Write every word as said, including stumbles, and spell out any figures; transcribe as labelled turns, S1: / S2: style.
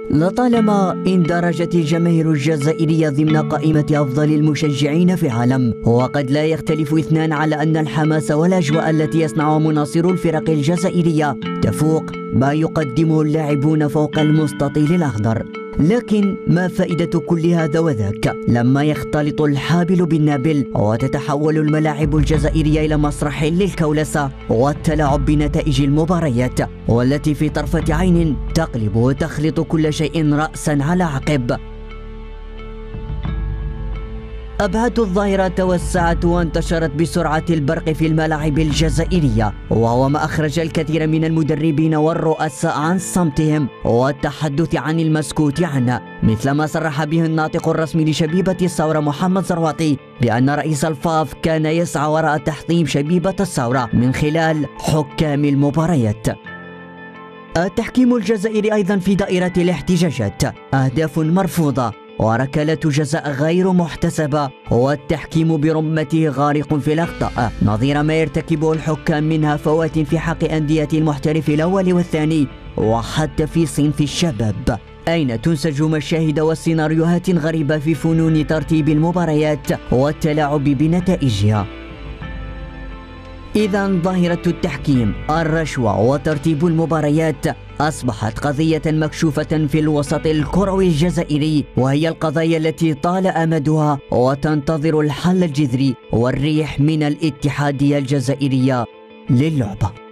S1: لطالما اندرجت الجماهير الجزائرية ضمن قائمة أفضل المشجعين في العالم، وقد لا يختلف اثنان على أن الحماس والأجواء التي يصنعها مناصرو الفرق الجزائرية تفوق ما يقدمه اللاعبون فوق المستطيل الأخضر. لكن ما فائدة كل هذا وذاك لما يختلط الحابل بالنابل وتتحول الملاعب الجزائرية إلى مسرح للكولسة والتلاعب بنتائج المباريات، والتي في طرفة عين تقلب وتخلط كل شيء رأسا على عقب. أبعاد الظاهرة توسعت وانتشرت بسرعة البرق في الملاعب الجزائرية، وهو ما أخرج الكثير من المدربين والرؤساء عن صمتهم والتحدث عن المسكوت عنه، مثل ما صرح به الناطق الرسمي لشبيبة الثورة محمد زرواطي بأن رئيس الفاف كان يسعى وراء تحطيم شبيبة الثورة من خلال حكام المباريات. التحكيم الجزائري أيضا في دائرة الاحتجاجات، أهداف مرفوضة وركلات جزاء غير محتسبة، والتحكيم برمته غارق في الأخطاء نظير ما يرتكبه الحكام من هفوات في حق أندية المحترف الأول والثاني وحتى في صنف الشباب، أين تنسج مشاهد وسيناريوهات غريبة في فنون ترتيب المباريات والتلاعب بنتائجها. إذا ظاهرة التحكيم، الرشوة وترتيب المباريات أصبحت قضية مكشوفة في الوسط الكروي الجزائري، وهي القضايا التي طال أمدها وتنتظر الحل الجذري والريح من الاتحادية الجزائرية للعبة.